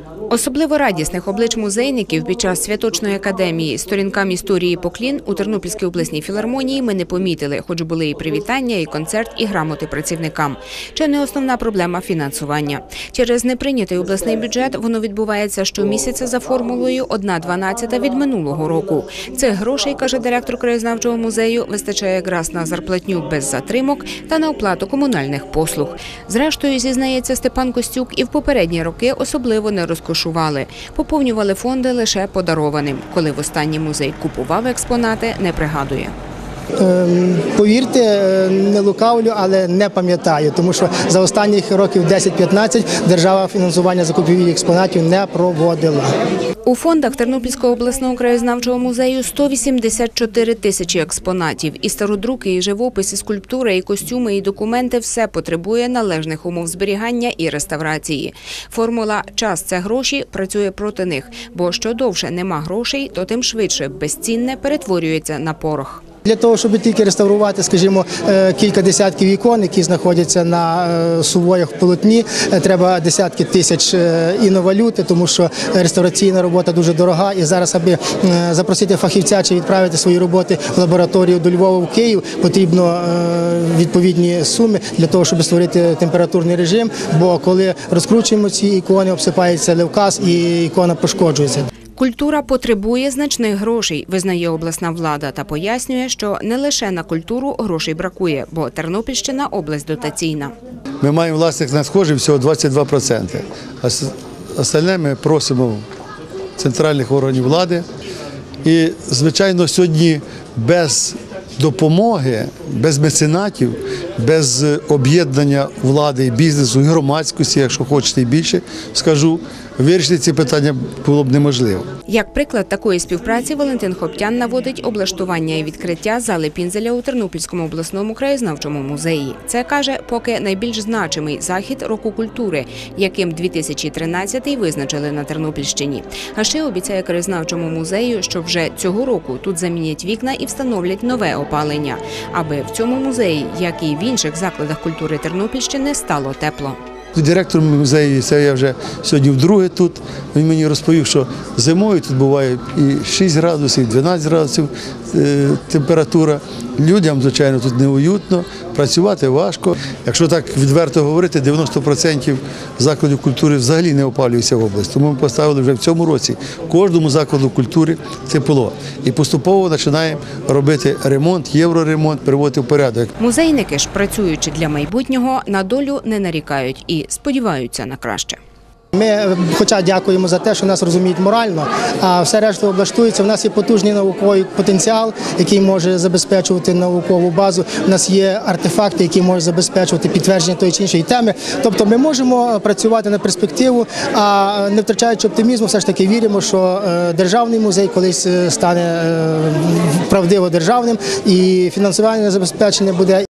Особливо радісних облич музейників під час святочної академії сторінкам історії поклін у Тернопільській обласній філармонії ми не помітили, хоч були і привітання, і концерт, і грамоти працівникам. Чи не основна проблема фінансування? Через неприйнятий обласний бюджет воно відбувається щомісяця за формулою 1/12 від минулого року. Цих грошей, каже директор краєзнавчого музею, вистачає якраз на зарплатню без затримок та на оплату комунальних послуг. Зрештою, зізнається Степан Костюк, і в попередні роки особливо не розкошували. Поповнювали фонди лише подарованим. Коли востаннє музей купував експонати, не пригадує. Повірте, не лукавлю, але не пам'ятаю, тому що за останніх років 10-15 держава фінансування закупівлі експонатів не проводила. У фондах Тернопільського обласного краєзнавчого музею 184 тисячі експонатів. І стародруки, і живопис, і скульптури, і костюми, і документи – все потребує належних умов зберігання і реставрації. Формула «час – це гроші» працює проти них, бо що довше нема грошей, то тим швидше безцінне перетворюється на порох. Для того, щоб тільки реставрувати, скажімо, кілька десятків ікон, які знаходяться на сувоях в полотні, треба десятки тисяч інновалюти, тому що реставраційна робота дуже дорога. І зараз, аби запросити фахівця чи відправити свої роботи в лабораторію до Львова, в Київ, потрібно відповідні суми для того, щоб створити температурний режим, бо коли розкручуємо ці ікони, обсипається левказ і ікона пошкоджується. Культура потребує значних грошей, визнає обласна влада та пояснює, що не лише на культуру грошей бракує, бо Тернопільщина – область дотаційна. Ми маємо власних надходжень всього 22%. Остальне ми просимо центральних органів влади. І, звичайно, сьогодні без допомоги, без меценатів, без об'єднання влади і бізнесу, і громадськості, якщо хочете і більше, скажу, вирішити ці питання було б неможливо. Як приклад такої співпраці Валентин Хоптян наводить облаштування і відкриття зали Пінзеля у Тернопільському обласному краєзнавчому музеї. Це, каже, поки найбільш значимий захід року культури, яким 2013-й визначили на Тернопільщині. А ще обіцяє краєзнавчому музею, що вже цього року тут замінять вікна і встановлять нове опалення, аби в цьому музеї, як і в інших закладах культури Тернопільщини, стало тепло. Директор музею, це я вже сьогодні вдруге тут, він мені розповів, що зимою тут буває і 6 градусів, і 12 градусів температура. Людям, звичайно, тут неуютно, працювати важко. Якщо так відверто говорити, 90% закладів культури взагалі не опалюються в область. Тому ми поставили вже в цьому році кожному закладу культури тепло. І поступово починаємо робити ремонт, євроремонт, приводити в порядок. Музейники ж, працюючи для майбутнього, на долю не нарікають і сподіваються на краще. Ми, хоча дякуємо за те, що нас розуміють морально, а все решта облаштується. У нас є потужний науковий потенціал, який може забезпечувати наукову базу. У нас є артефакти, які можуть забезпечувати підтвердження тої чи іншої теми. Тобто ми можемо працювати на перспективу, а не втрачаючи оптимізму, все ж таки віримо, що державний музей колись стане правдиво державним і фінансування забезпечення буде.